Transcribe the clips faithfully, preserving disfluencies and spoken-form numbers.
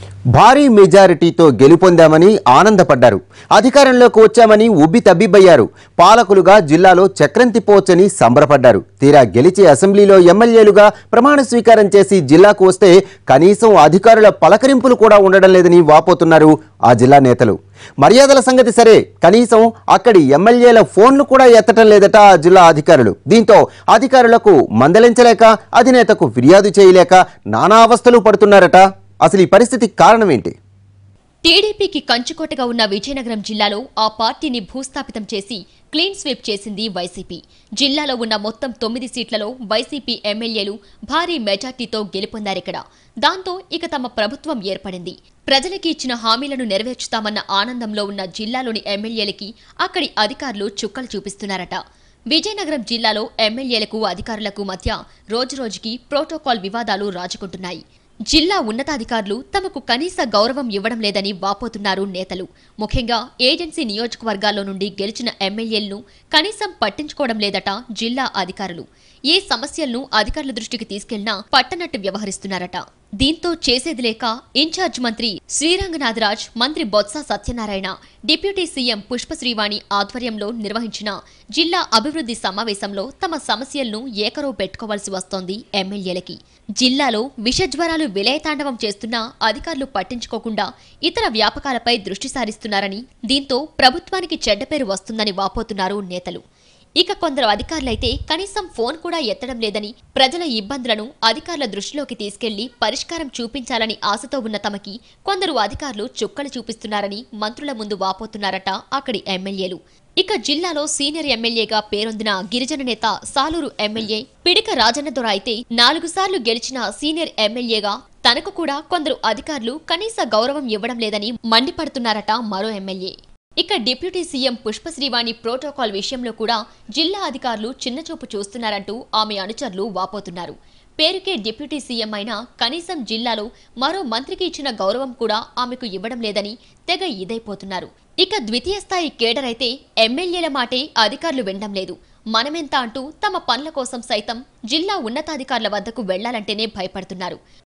భారీ మెజారిటీతో గెలుపొందామని ఆనందపడ్డారు. అధికారంలోకి వచ్చామని ఉబ్బి తబ్బిబ్బయ్యారు. పాలకులుగా జిల్లాలో చక్రం తిప్పవచ్చని సంబరపడ్డారు. తీరా గెలిచి అసెంబ్లీలో ఎమ్మెల్యేలుగా ప్రమాణ స్వీకారం చేసి జిల్లాకు వస్తే కనీసం అధికారుల పలకరింపులు కూడా ఉండడం లేదని వాపోతున్నారు ఆ జిల్లా నేతలు. మర్యాదల సంగతి సరే, కనీసం అక్కడి ఎమ్మెల్యేల ఫోన్లు కూడా ఎత్తటం లేదట ఆ జిల్లా అధికారులు. దీంతో అధికారులకు మందలించలేక, అధినేతకు ఫిర్యాదు చేయలేక నానా అవస్థలు పడుతున్నారట. అసలు ఈ పరిస్థితి కారణం ఏంటి? టీడీపీకి కంచుకోటగా ఉన్న విజయనగరం జిల్లాలో ఆ పార్టీని భూస్థాపితం చేసి క్లీన్ స్వీప్ చేసింది వైసీపీ. జిల్లాలో ఉన్న మొత్తం తొమ్మిది సీట్లలో వైసీపీ ఎమ్మెల్యేలు భారీ మెజార్టీతో గెలుపొందారిక్కడ. దాంతో ఇక తమ ప్రభుత్వం ఏర్పడింది. ప్రజలకి ఇచ్చిన హామీలను నెరవేర్చుతామన్న ఆనందంలో ఉన్న జిల్లాలోని ఎమ్మెల్యేలకి అక్కడి అధికారులు చుక్కలు చూపిస్తున్నారట. విజయనగరం జిల్లాలో ఎమ్మెల్యేలకు అధికారులకు మధ్య రోజురోజుకి ప్రోటోకాల్ వివాదాలు రాజుకుంటున్నాయి. జిల్లా ఉన్నతాధికారులు తమకు కనీస గౌరవం ఇవ్వడం లేదని వాపోతున్నారు నేతలు. ముఖ్యంగా ఏజెన్సీ నియోజకవర్గాల్లో నుండి గెలిచిన ఎమ్మెల్యేలను కనీసం పట్టించుకోవడం లేదట జిల్లా అధికారులు. ఏ సమస్యలను అధికారుల దృష్టికి తీసుకెళ్లినా పట్టనట్టు వ్యవహరిస్తున్నారట. దీంతో చేసేది లేక ఇన్ఛార్జ్ మంత్రి శ్రీరంగనాథరాజ్, మంత్రి బొత్స సత్యనారాయణ, డిప్యూటీ సీఎం పుష్పశ్రీవాణి ఆధ్వర్యంలో నిర్వహించిన జిల్లా అభివృద్ధి సమావేశంలో తమ సమస్యలను ఏకరవు పెట్టుకోవాల్సి వస్తోంది ఎమ్మెల్యేలకి. జిల్లాలో విషజ్వరాలు విలయతాండవం చేస్తున్నా అధికారులు పట్టించుకోకుండా ఇతర వ్యాపకాలపై దృష్టి సారిస్తున్నారని, దీంతో ప్రభుత్వానికి చెడ్డ పేరు వస్తుందని వాపోతున్నారు నేతలు. ఇక కొందరు అధికారులైతే కనీసం ఫోన్ కూడా ఎత్తడం లేదని, ప్రజల ఇబ్బందులను అధికారుల దృష్టిలోకి తీసుకెళ్లి పరిష్కారం చూపించాలని ఆశతో ఉన్న తమకి కొందరు అధికారులు చుక్కలు చూపిస్తున్నారని మంత్రుల ముందు వాపోతున్నారట అక్కడి ఎమ్మెల్యేలు. ఇక జిల్లాలో సీనియర్ ఎమ్మెల్యేగా పేరొందిన గిరిజన నేత సాలూరు ఎమ్మెల్యే పిడిక రాజన్నదొర అయితే నాలుగు సార్లు గెలిచిన సీనియర్ ఎమ్మెల్యేగా తనకు కూడా కొందరు అధికారులు కనీస గౌరవం ఇవ్వడం లేదని మండిపడుతున్నారట మరో ఎమ్మెల్యే. ఇక డిప్యూటీ సీఎం పుష్పశ్రీవాణి ప్రోటోకాల్ విషయంలో కూడా జిల్లా అధికారులు చిన్నచూపు చూస్తున్నారంటూ ఆమె అనుచరులు వాపోతున్నారు. పేరుకే డిప్యూటీ సీఎం అయినా కనీసం జిల్లాలో మరో మంత్రికి ఇచ్చిన గౌరవం కూడా ఆమెకు ఇవ్వడం లేదని తెగ ఇదైపోతున్నారు. ఇక ద్వితీయ స్థాయి కేడర్ అయితే ఎమ్మెల్యేల మాటే అధికారులు వినడం లేదు. మనమెంత అంటూ తమ పనుల కోసం సైతం జిల్లా ఉన్నతాధికారుల వద్దకు వెళ్లాలంటేనే భయపడుతున్నారు.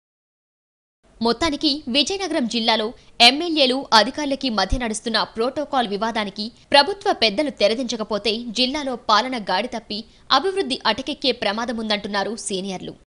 మొత్తానికి విజయనగరం జిల్లాలో ఎమ్మెల్యేలు అధికారులకి మధ్య నడుస్తున్న ప్రోటోకాల్ వివాదానికి ప్రభుత్వ పెద్దలు తెరదించకపోతే జిల్లాలో పాలన గాడి తప్పి అభివృద్ధి అటకెక్కే ప్రమాదముందంటున్నారు సీనియర్లు.